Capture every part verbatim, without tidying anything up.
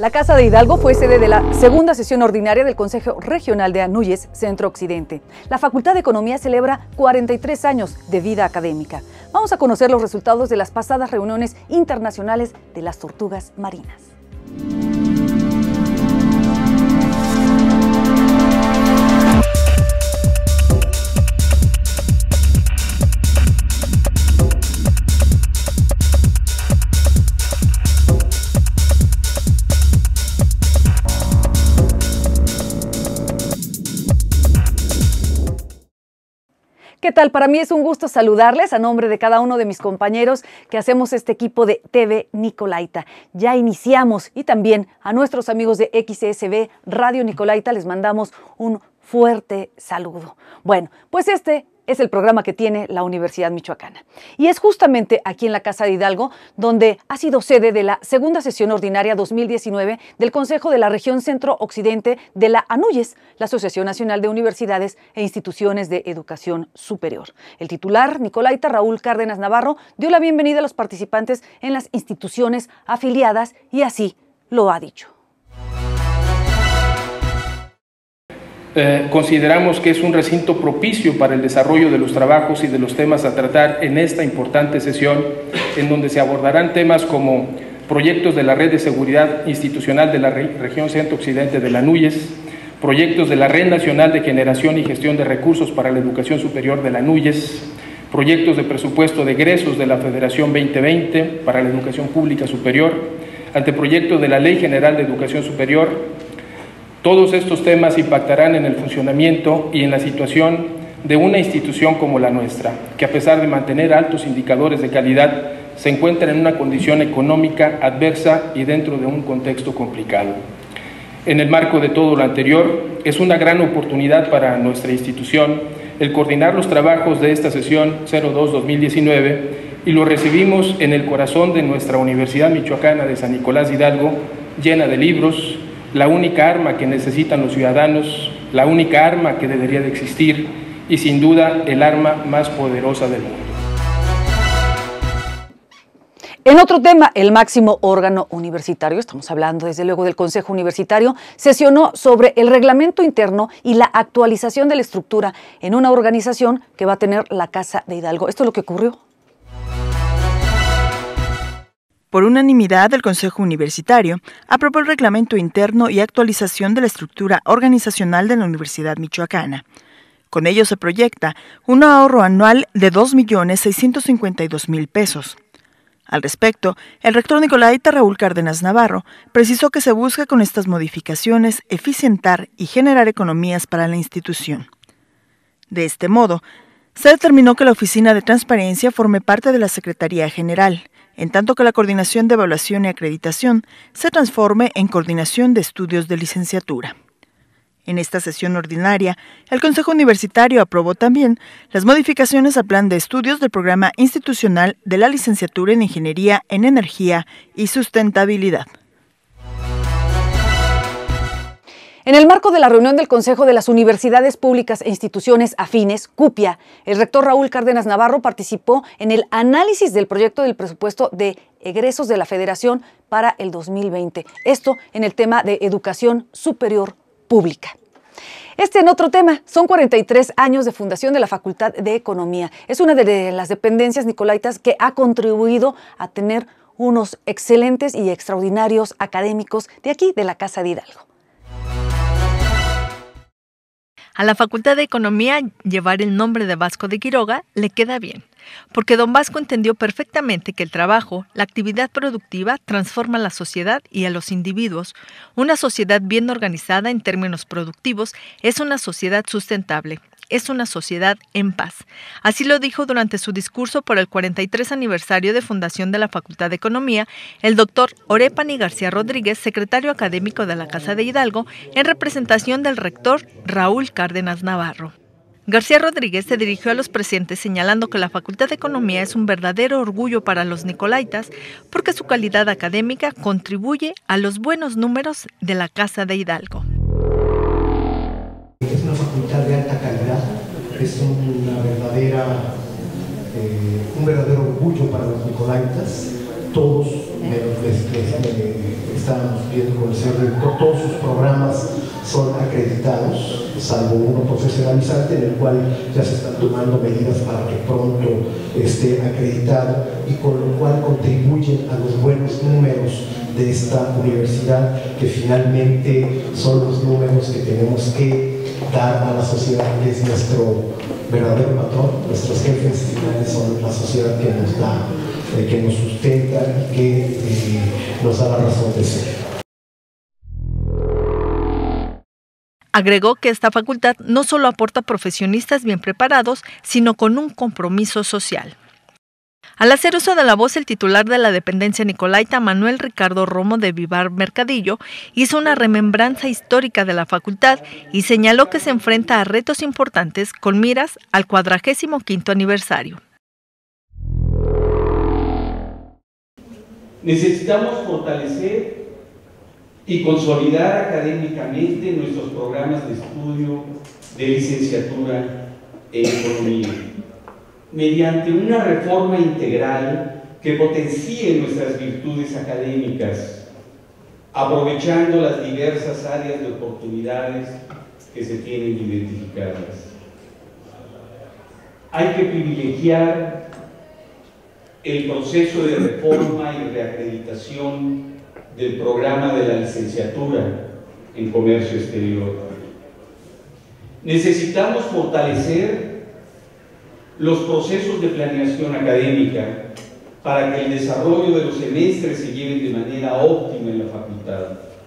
La Casa de Hidalgo fue sede de la segunda sesión ordinaria del Consejo Regional de Anúyez, Centro Occidente. La Facultad de Economía celebra cuarenta y tres años de vida académica. Vamos a conocer los resultados de las pasadas reuniones internacionales de las tortugas marinas. ¿Qué tal? Para mí es un gusto saludarles a nombre de cada uno de mis compañeros que hacemos este equipo de T V Nicolaita. Ya iniciamos y también a nuestros amigos de X S B Radio Nicolaita les mandamos un fuerte saludo. Bueno, pues este es el programa que tiene la Universidad Michoacana. Y es justamente aquí en la Casa de Hidalgo donde ha sido sede de la segunda sesión ordinaria dos mil diecinueve del Consejo de la Región Centro Occidente de la Anúyez, la Asociación Nacional de Universidades e Instituciones de Educación Superior. El titular, Nicolaita Raúl Cárdenas Navarro, dio la bienvenida a los participantes en las instituciones afiliadas y así lo ha dicho. Eh, consideramos que es un recinto propicio para el desarrollo de los trabajos y de los temas a tratar en esta importante sesión, en donde se abordarán temas como proyectos de la Red de Seguridad Institucional de la Re- Región Centro-Occidente de la Anúyez, proyectos de la Red Nacional de Generación y Gestión de Recursos para la Educación Superior de la Anúyez, proyectos de presupuesto de egresos de la Federación veinte veinte para la Educación Pública Superior, anteproyecto de la Ley General de Educación Superior. Todos estos temas impactarán en el funcionamiento y en la situación de una institución como la nuestra, que a pesar de mantener altos indicadores de calidad, se encuentra en una condición económica adversa y dentro de un contexto complicado. En el marco de todo lo anterior, es una gran oportunidad para nuestra institución el coordinar los trabajos de esta sesión cero dos dos mil diecinueve y lo recibimos en el corazón de nuestra Universidad Michoacana de San Nicolás de Hidalgo, llena de libros, la única arma que necesitan los ciudadanos, la única arma que debería de existir y sin duda el arma más poderosa del mundo. En otro tema, el máximo órgano universitario, estamos hablando desde luego del Consejo Universitario, sesionó sobre el reglamento interno y la actualización de la estructura en una organización que va a tener la Casa de Hidalgo. Esto es lo que ocurrió. Por unanimidad, el Consejo Universitario aprobó el reglamento interno y actualización de la estructura organizacional de la Universidad Michoacana. Con ello se proyecta un ahorro anual de dos millones seiscientos cincuenta y dos mil pesos. Al respecto, el rector Nicolaita Raúl Cárdenas Navarro precisó que se busca con estas modificaciones eficientar y generar economías para la institución. De este modo, se determinó que la Oficina de Transparencia forme parte de la Secretaría General, en tanto que la Coordinación de Evaluación y Acreditación se transforme en Coordinación de Estudios de Licenciatura. En esta sesión ordinaria, el Consejo Universitario aprobó también las modificaciones al Plan de Estudios del Programa Institucional de la Licenciatura en Ingeniería en Energía y Sustentabilidad. En el marco de la reunión del Consejo de las Universidades Públicas e Instituciones Afines, CUPIA, el rector Raúl Cárdenas Navarro participó en el análisis del proyecto del presupuesto de egresos de la Federación para el dos mil veinte. Esto en el tema de educación superior pública. Este en otro tema, son cuarenta y tres años de fundación de la Facultad de Economía. Es una de las dependencias nicolaitas que ha contribuido a tener unos excelentes y extraordinarios académicos de aquí, de la Casa de Hidalgo. A la Facultad de Economía llevar el nombre de Vasco de Quiroga le queda bien, porque don Vasco entendió perfectamente que el trabajo, la actividad productiva, transforma a la sociedad y a los individuos. Una sociedad bien organizada en términos productivos es una sociedad sustentable, es una sociedad en paz. Así lo dijo durante su discurso por el cuarenta y tres aniversario de fundación de la Facultad de Economía, el doctor Orépani García Rodríguez, secretario académico de la Casa de Hidalgo, en representación del rector Raúl Cárdenas Navarro. García Rodríguez se dirigió a los presentes señalando que la Facultad de Economía es un verdadero orgullo para los nicolaitas porque su calidad académica contribuye a los buenos números de la Casa de Hidalgo. Es una facultad de alta calidad, es una verdadera, eh, un verdadero orgullo para los nicolaitas. Todos me, me, me, estábamos viendo con el señor director, todos sus programas son acreditados, salvo uno profesionalizante, en el cual ya se están tomando medidas para que pronto esté acreditado y con lo cual contribuyen a los buenos números de esta universidad, que finalmente son los números que tenemos que dar a la sociedad, que es nuestro verdadero patrón. Nuestros jefes finales son la sociedad que nos da, eh, que nos sustenta y que eh, nos da la razón de ser. Agregó que esta facultad no solo aporta profesionistas bien preparados, sino con un compromiso social. Al hacer uso de la voz, el titular de la dependencia nicolaita, Manuel Ricardo Romo de Vivar Mercadillo, hizo una remembranza histórica de la facultad y señaló que se enfrenta a retos importantes con miras al cuadragésimo quinto aniversario. Necesitamos fortalecer y consolidar académicamente nuestros programas de estudio de licenciatura en Economía, mediante una reforma integral que potencie nuestras virtudes académicas, aprovechando las diversas áreas de oportunidades que se tienen identificadas. Hay que privilegiar el proceso de reforma y reacreditación del programa de la licenciatura en Comercio Exterior. Necesitamos fortalecer los procesos de planeación académica para que el desarrollo de los semestres se lleven de manera óptima en la facultad.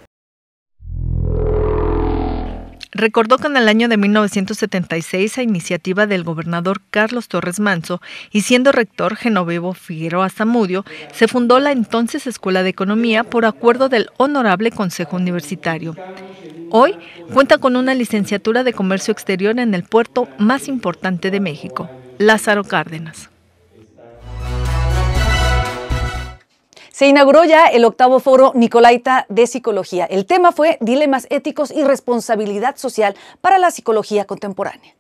Recordó que en el año de mil novecientos setenta y seis, a iniciativa del gobernador Carlos Torres Manso y siendo rector Genovevo Figueroa Zamudio, se fundó la entonces Escuela de Economía por acuerdo del Honorable Consejo Universitario. Hoy cuenta con una licenciatura de Comercio Exterior en el puerto más importante de México, Lázaro Cárdenas. Se inauguró ya el octavo Foro Nicolaita de Psicología. El tema fue Dilemas éticos y responsabilidad social para la psicología contemporánea.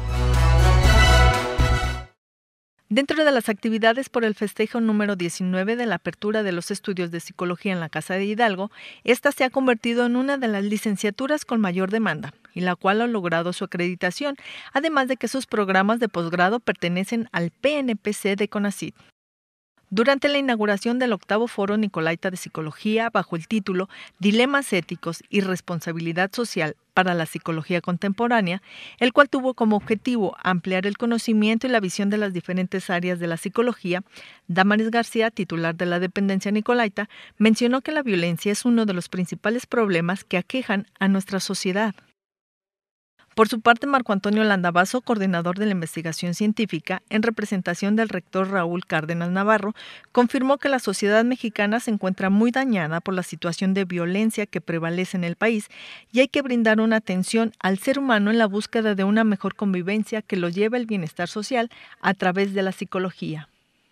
Dentro de las actividades por el festejo número diecinueve de la apertura de los estudios de psicología en la Casa de Hidalgo, esta se ha convertido en una de las licenciaturas con mayor demanda, y la cual ha logrado su acreditación, además de que sus programas de posgrado pertenecen al P N P C de CONACYT. Durante la inauguración del octavo Foro Nicolaita de Psicología, bajo el título Dilemas éticos y responsabilidad social para la psicología contemporánea, el cual tuvo como objetivo ampliar el conocimiento y la visión de las diferentes áreas de la psicología, Damaris García, titular de la dependencia Nicolaita, mencionó que la violencia es uno de los principales problemas que aquejan a nuestra sociedad. Por su parte, Marco Antonio Landavazo, coordinador de la investigación científica, en representación del rector Raúl Cárdenas Navarro, confirmó que la sociedad mexicana se encuentra muy dañada por la situación de violencia que prevalece en el país y hay que brindar una atención al ser humano en la búsqueda de una mejor convivencia que lo lleve al bienestar social a través de la psicología.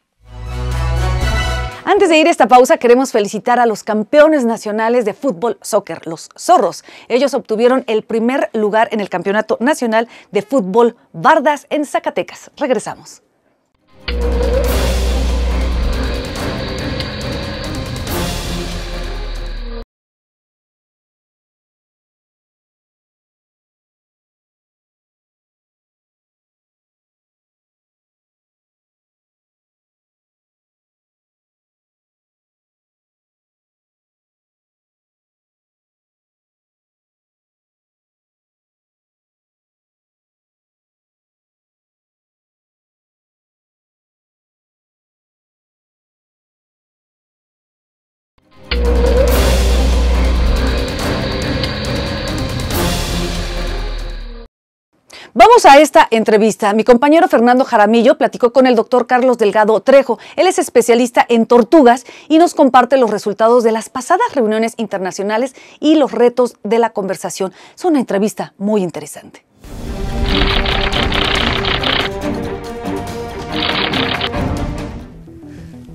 Antes de ir a esta pausa, queremos felicitar a los campeones nacionales de fútbol soccer, los Zorros. Ellos obtuvieron el primer lugar en el Campeonato Nacional de Fútbol Bardas en Zacatecas. Regresamos. Vamos a esta entrevista. Mi compañero Fernando Jaramillo platicó con el doctor Carlos Delgado Trejo. Él es especialista en tortugas y nos comparte los resultados de las pasadas reuniones internacionales y los retos de la conversación. Es una entrevista muy interesante.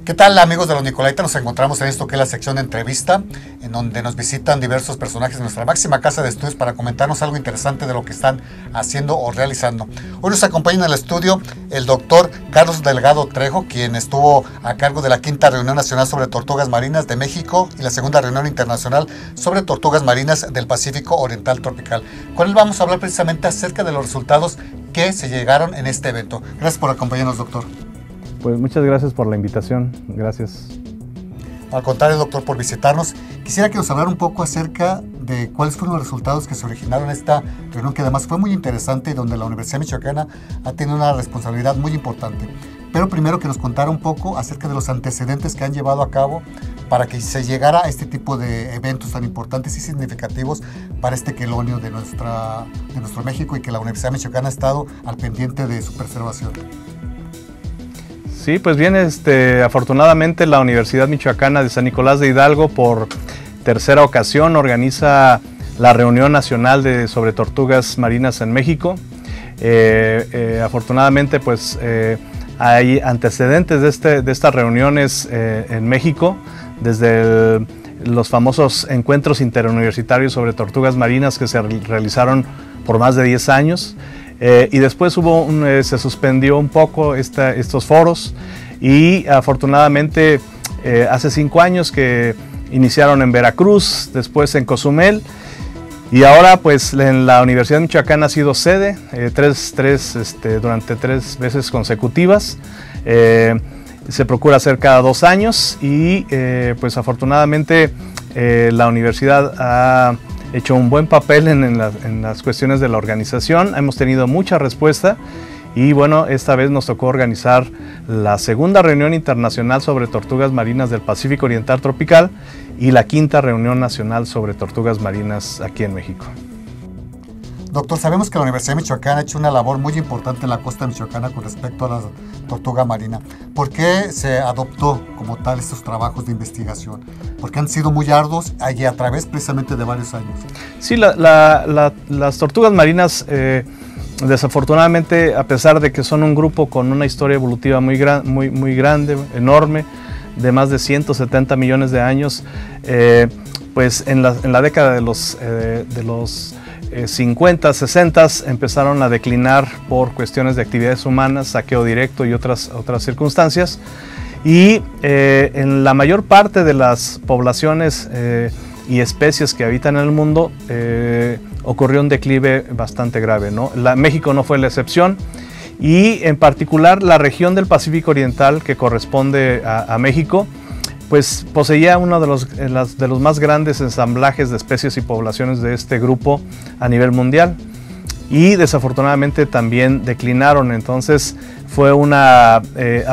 ¿Qué tal, amigos de los Nicolaita? Nos encontramos en esto que es la sección de entrevista, en donde nos visitan diversos personajes de nuestra máxima casa de estudios para comentarnos algo interesante de lo que están haciendo o realizando. Hoy nos acompaña en el estudio el doctor Carlos Delgado Trejo, quien estuvo a cargo de la quinta reunión nacional sobre tortugas marinas de México y la segunda reunión internacional sobre tortugas marinas del Pacífico Oriental Tropical. Con él vamos a hablar precisamente acerca de los resultados que se llegaron en este evento. Gracias por acompañarnos, doctor. Pues muchas gracias por la invitación, gracias. Al contrario, doctor, por visitarnos. Quisiera que nos hablara un poco acerca de cuáles fueron los resultados que se originaron en esta reunión, que además fue muy interesante y donde la Universidad Michoacana ha tenido una responsabilidad muy importante. Pero primero que nos contara un poco acerca de los antecedentes que han llevado a cabo para que se llegara a este tipo de eventos tan importantes y significativos para este quelonio de, nuestra, de nuestro México, y que la Universidad Michoacana ha estado al pendiente de su preservación. Sí, pues bien, este, afortunadamente la Universidad Michoacana de San Nicolás de Hidalgo por tercera ocasión organiza la reunión nacional de, sobre tortugas marinas en México. Eh, eh, afortunadamente pues eh, hay antecedentes de, este, de estas reuniones eh, en México, desde el, los famosos encuentros interuniversitarios sobre tortugas marinas que se realizaron por más de diez años. Eh, y después hubo un, eh, se suspendió un poco esta, estos foros, y afortunadamente eh, hace cinco años que iniciaron en Veracruz, después en Cozumel, y ahora pues en la Universidad Michoacana ha sido sede eh, tres, tres, este, durante tres veces consecutivas. Eh, se procura hacer cada dos años y eh, pues afortunadamente eh, la universidad ha hecho un buen papel en, en, la, en las cuestiones de la organización. Hemos tenido mucha respuesta y bueno, esta vez nos tocó organizar la segunda reunión internacional sobre tortugas marinas del Pacífico Oriental Tropical y la quinta reunión nacional sobre tortugas marinas aquí en México. Doctor, sabemos que la Universidad Michoacana ha hecho una labor muy importante en la costa michoacana con respecto a la tortuga marina. ¿Por qué se adoptó como tal estos trabajos de investigación? Porque han sido muy arduos y a través precisamente de varios años. Sí, la, la, la, las tortugas marinas, eh, desafortunadamente, a pesar de que son un grupo con una historia evolutiva muy, gran, muy, muy grande, enorme, de más de ciento setenta millones de años, eh, pues en la, en la década de los, eh, de los Eh, cincuenta, sesenta empezaron a declinar por cuestiones de actividades humanas, saqueo directo y otras, otras circunstancias, y eh, en la mayor parte de las poblaciones eh, y especies que habitan en el mundo eh, ocurrió un declive bastante grave, ¿no? La, México no fue la excepción, y en particular la región del Pacífico Oriental, que corresponde a, a México, pues poseía uno de los, de los más grandes ensamblajes de especies y poblaciones de este grupo a nivel mundial, y desafortunadamente también declinaron. Entonces fue una, eh,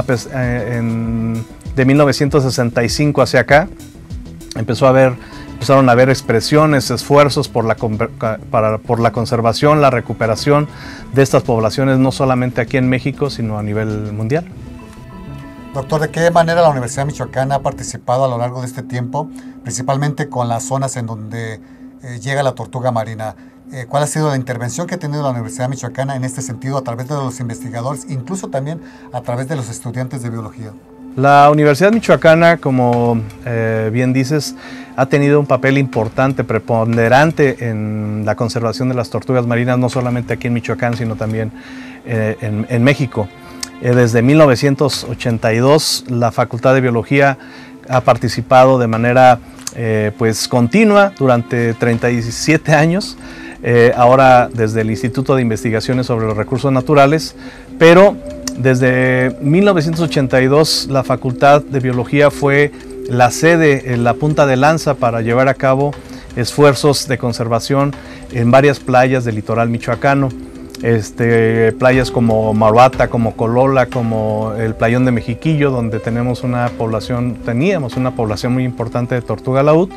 en, de mil novecientos sesenta y cinco hacia acá, empezó a haber, empezaron a haber expresiones, esfuerzos por la, para, por la conservación, la recuperación de estas poblaciones, no solamente aquí en México, sino a nivel mundial. Doctor, ¿de qué manera la Universidad Michoacana ha participado a lo largo de este tiempo, principalmente con las zonas en donde eh, llega la tortuga marina? Eh, ¿Cuál ha sido la intervención que ha tenido la Universidad Michoacana en este sentido a través de los investigadores, incluso también a través de los estudiantes de biología? La Universidad Michoacana, como eh, bien dices, ha tenido un papel importante, preponderante en la conservación de las tortugas marinas, no solamente aquí en Michoacán, sino también eh, en, en México. Desde mil novecientos ochenta y dos la Facultad de Biología ha participado de manera eh, pues continua durante treinta y siete años, eh, ahora desde el Instituto de Investigaciones sobre los Recursos Naturales, pero desde mil novecientos ochenta y dos la Facultad de Biología fue la sede, la punta de lanza para llevar a cabo esfuerzos de conservación en varias playas del litoral michoacano. Este, playas como Maruata, como Colola, como el Playón de Mexiquillo, donde tenemos una población, teníamos una población muy importante de tortuga laúd,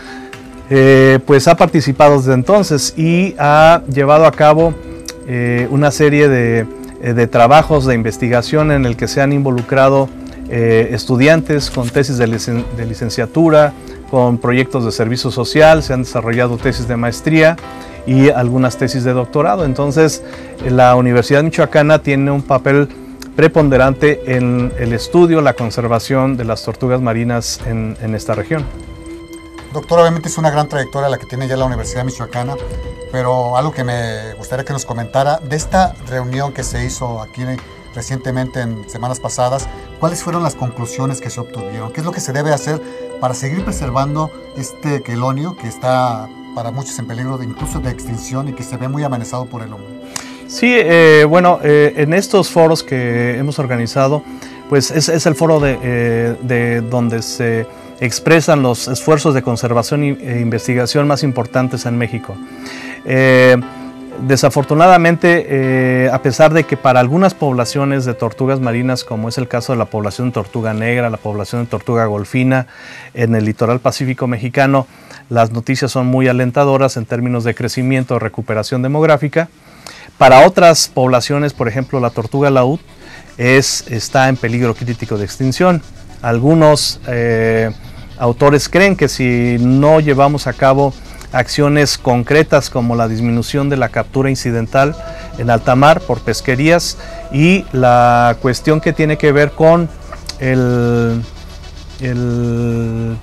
eh, pues ha participado desde entonces y ha llevado a cabo eh, una serie de, de trabajos de investigación en el que se han involucrado eh, estudiantes con tesis de, licen de licenciatura, con proyectos de servicio social, se han desarrollado tesis de maestría y algunas tesis de doctorado. Entonces la Universidad Michoacana tiene un papel preponderante en el estudio, la conservación de las tortugas marinas en, en esta región. Doctor, obviamente es una gran trayectoria la que tiene ya la Universidad Michoacana, pero algo que me gustaría que nos comentara de esta reunión que se hizo aquí recientemente en semanas pasadas, ¿cuáles fueron las conclusiones que se obtuvieron? ¿Qué es lo que se debe hacer para seguir preservando este quelonio que está para muchos en peligro de incluso de extinción y que se ve muy amenazado por el hombre? Sí, eh, bueno, eh, en estos foros que hemos organizado, pues es, es el foro de, eh, de donde se expresan los esfuerzos de conservación e investigación más importantes en México. Eh, desafortunadamente, eh, a pesar de que para algunas poblaciones de tortugas marinas, como es el caso de la población de tortuga negra, la población de tortuga golfina en el litoral pacífico mexicano, las noticias son muy alentadoras en términos de crecimiento o recuperación demográfica. Para otras poblaciones, por ejemplo la tortuga laúd, es, está en peligro crítico de extinción. Algunos eh, autores creen que si no llevamos a cabo acciones concretas como la disminución de la captura incidental en alta mar por pesquerías y la cuestión que tiene que ver con el, el,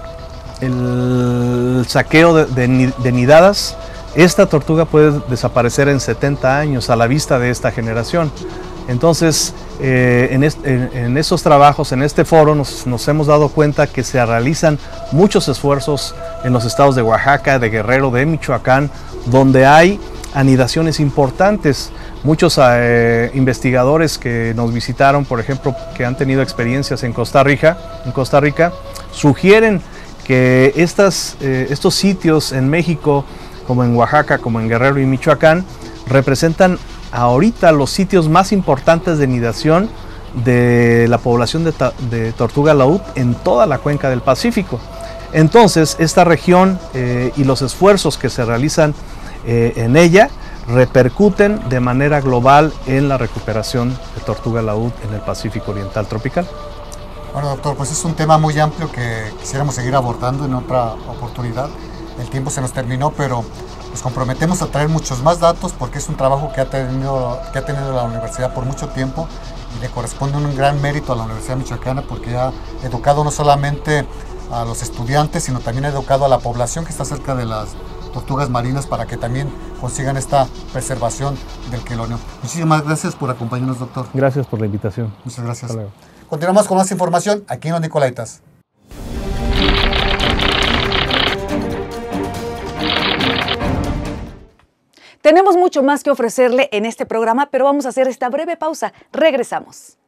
el saqueo de, de, de nidadas, esta tortuga puede desaparecer en setenta años a la vista de esta generación. Entonces, eh, en, est en, en estos trabajos, en este foro, nos, nos hemos dado cuenta que se realizan muchos esfuerzos en los estados de Oaxaca, de Guerrero, de Michoacán, donde hay anidaciones importantes. Muchos eh, investigadores que nos visitaron, por ejemplo, que han tenido experiencias en Costa Rica, en Costa Rica sugieren que estas, eh, estos sitios en México, como en Oaxaca, como en Guerrero y Michoacán, representan ahorita los sitios más importantes de nidación de la población de, de tortuga laúd en toda la cuenca del Pacífico. Entonces, esta región eh, y los esfuerzos que se realizan eh, en ella repercuten de manera global en la recuperación de tortuga laúd en el Pacífico Oriental Tropical. Bueno, doctor, pues es un tema muy amplio que quisiéramos seguir abordando en otra oportunidad. El tiempo se nos terminó, pero nos comprometemos a traer muchos más datos porque es un trabajo que ha tenido, que ha tenido la universidad por mucho tiempo y le corresponde un gran mérito a la Universidad Michoacana porque ha educado no solamente a los estudiantes, sino también ha educado a la población que está cerca de las tortugas marinas para que también consigan esta preservación del quelonio. Muchísimas gracias por acompañarnos, doctor. Gracias por la invitación. Muchas gracias. Continuamos con más información aquí en Los Nicolaitas. Tenemos mucho más que ofrecerle en este programa, pero vamos a hacer esta breve pausa. Regresamos.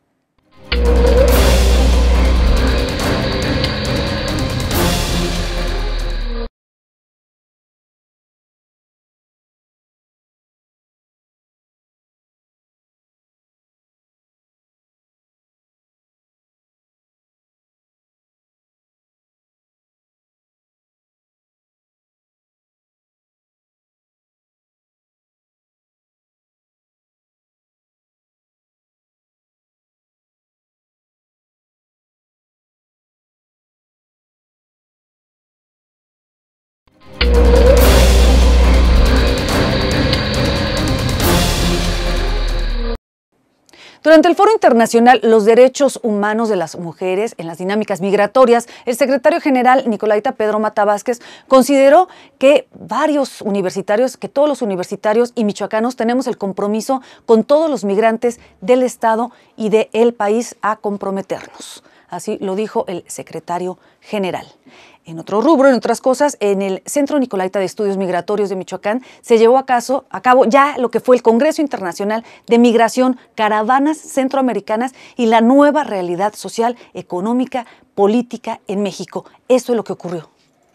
Durante el Foro Internacional Los Derechos Humanos de las Mujeres en las Dinámicas Migratorias, el secretario general nicolaita Pedro Mata Vázquez consideró que varios universitarios, que todos los universitarios y michoacanos tenemos el compromiso con todos los migrantes del Estado y del país a comprometernos. Así lo dijo el secretario general. En otro rubro, en otras cosas, en el Centro Nicolaita de Estudios Migratorios de Michoacán se llevó a, caso, a cabo ya lo que fue el Congreso Internacional de Migración, Caravanas Centroamericanas y la nueva realidad social, económica, política en México. Eso es lo que ocurrió.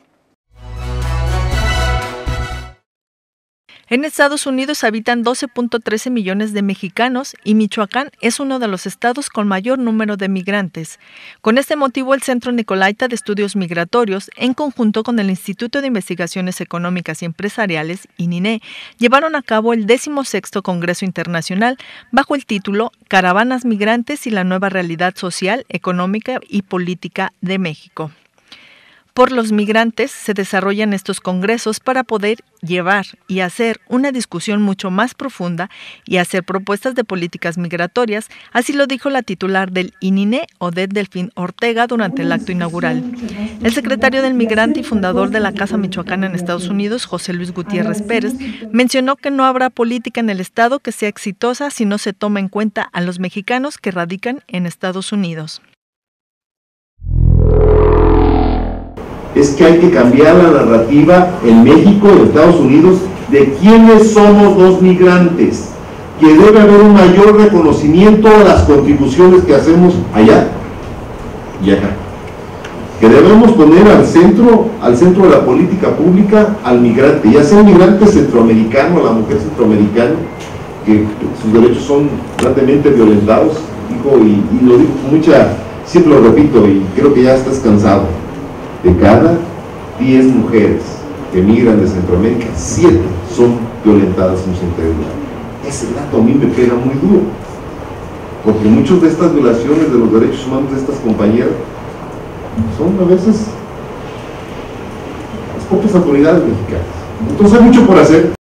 En Estados Unidos habitan doce punto trece millones de mexicanos y Michoacán es uno de los estados con mayor número de migrantes. Con este motivo, el Centro Nicolaita de Estudios Migratorios, en conjunto con el Instituto de Investigaciones Económicas y Empresariales, I N I N E, llevaron a cabo el decimosexto Congreso Internacional bajo el título Caravanas Migrantes y la nueva realidad social, económica y política de México. Por los migrantes se desarrollan estos congresos para poder llevar y hacer una discusión mucho más profunda y hacer propuestas de políticas migratorias, así lo dijo la titular del I N I N E, Odette Delfín Ortega, durante el acto inaugural. El secretario del Migrante y fundador de la Casa Michoacana en Estados Unidos, José Luis Gutiérrez Pérez, mencionó que no habrá política en el Estado que sea exitosa si no se toma en cuenta a los mexicanos que radican en Estados Unidos. Es que hay que cambiar la narrativa en México y en Estados Unidos de quiénes somos los migrantes, que debe haber un mayor reconocimiento a las contribuciones que hacemos allá y acá, que debemos poner al centro, al centro de la política pública al migrante, ya sea el migrante centroamericano, la mujer centroamericana, que sus derechos son grandemente violentados, dijo, y, y lo digo con mucha, siempre lo repito, y creo que ya estás cansado. De cada diez mujeres que migran de Centroamérica, siete son violentadas en su integridad. Ese dato a mí me pega muy duro, porque muchas de estas violaciones de los derechos humanos de estas compañeras son a veces las propias autoridades mexicanas. Entonces hay mucho por hacer.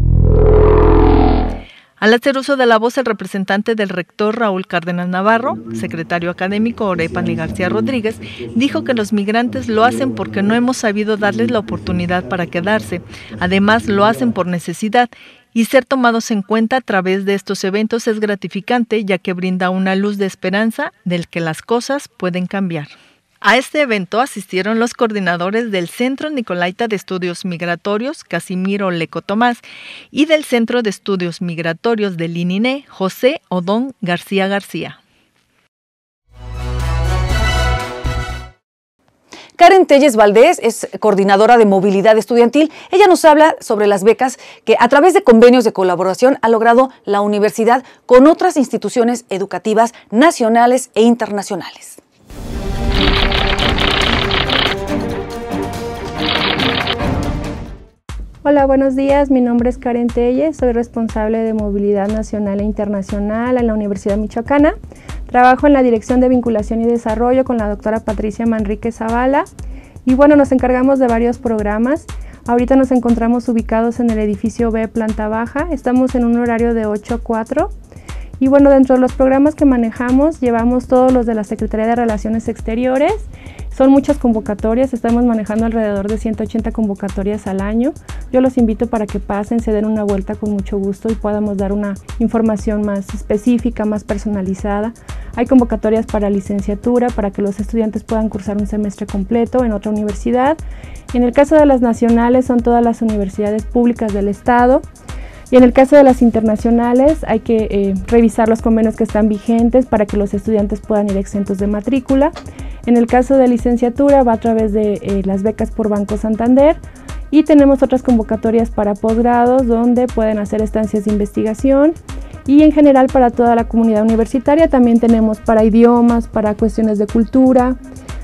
Al hacer uso de la voz, el representante del rector Raúl Cárdenas Navarro, secretario académico Orépani García Rodríguez, dijo que los migrantes lo hacen porque no hemos sabido darles la oportunidad para quedarse. Además, lo hacen por necesidad, y ser tomados en cuenta a través de estos eventos es gratificante, ya que brinda una luz de esperanza del que las cosas pueden cambiar. A este evento asistieron los coordinadores del Centro Nicolaita de Estudios Migratorios, Casimiro Leco Tomás, y del Centro de Estudios Migratorios del I N I N E, José Odón García García. Karen Telles Valdés es coordinadora de movilidad estudiantil. Ella nos habla sobre las becas que a través de convenios de colaboración ha logrado la universidad con otras instituciones educativas nacionales e internacionales. Hola, buenos días. Mi nombre es Karen Telles, soy responsable de movilidad nacional e internacional en la Universidad Michoacana. Trabajo en la Dirección de Vinculación y Desarrollo con la doctora Patricia Manrique Zavala y bueno, nos encargamos de varios programas. Ahorita nos encontramos ubicados en el edificio B, planta baja. Estamos en un horario de ocho a cuatro. Y bueno, dentro de los programas que manejamos, llevamos todos los de la Secretaría de Relaciones Exteriores. Son muchas convocatorias, estamos manejando alrededor de ciento ochenta convocatorias al año. Yo los invito para que pasen, se den una vuelta con mucho gusto y podamos dar una información más específica, más personalizada. Hay convocatorias para licenciatura, para que los estudiantes puedan cursar un semestre completo en otra universidad. En el caso de las nacionales, son todas las universidades públicas del estado. Y en el caso de las internacionales hay que eh, revisar los convenios que están vigentes para que los estudiantes puedan ir exentos de matrícula. En el caso de licenciatura va a través de eh, las becas por Banco Santander y tenemos otras convocatorias para posgrados donde pueden hacer estancias de investigación y en general para toda la comunidad universitaria también tenemos para idiomas, para cuestiones de cultura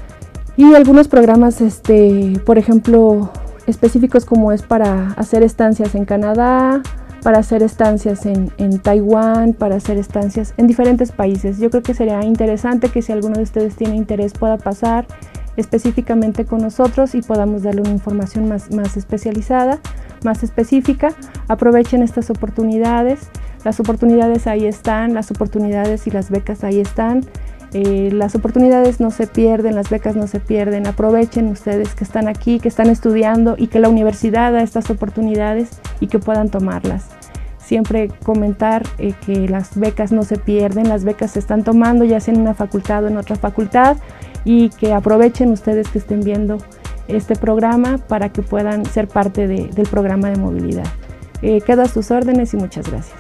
y algunos programas, este, por ejemplo, específicos como es para hacer estancias en Canadá, para hacer estancias en, en Taiwán, para hacer estancias en diferentes países. Yo creo que sería interesante que si alguno de ustedes tiene interés pueda pasar específicamente con nosotros y podamos darle una información más, más especializada, más específica. Aprovechen estas oportunidades, las oportunidades ahí están, las oportunidades y las becas ahí están. Eh, las oportunidades no se pierden, las becas no se pierden. Aprovechen ustedes que están aquí, que están estudiando y que la universidad da estas oportunidades y que puedan tomarlas. Siempre comentar eh, que las becas no se pierden, las becas se están tomando ya sea en una facultad o en otra facultad y que aprovechen ustedes que estén viendo este programa para que puedan ser parte de, del programa de movilidad. Eh, quedo a sus órdenes y muchas gracias.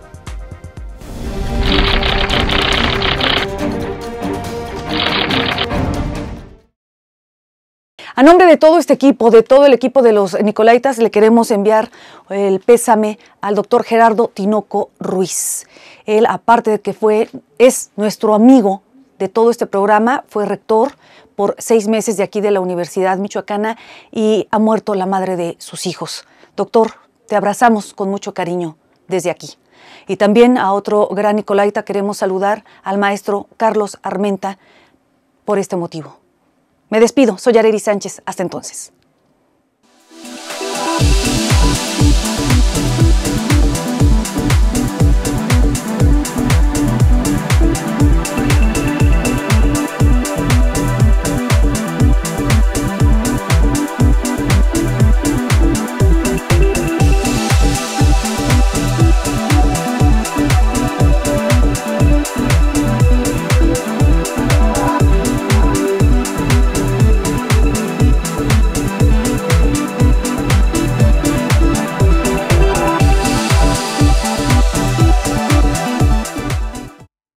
A nombre de todo este equipo, de todo el equipo de los Nicolaitas, le queremos enviar el pésame al doctor Gerardo Tinoco Ruiz. Él, aparte de que fue, es nuestro amigo de todo este programa, fue rector por seis meses de aquí de la Universidad Michoacana y ha muerto la madre de sus hijos. Doctor, te abrazamos con mucho cariño desde aquí. Y también a otro gran Nicolaita queremos saludar al maestro Carlos Armenta por este motivo. Me despido, soy Arely Sánchez. Hasta entonces.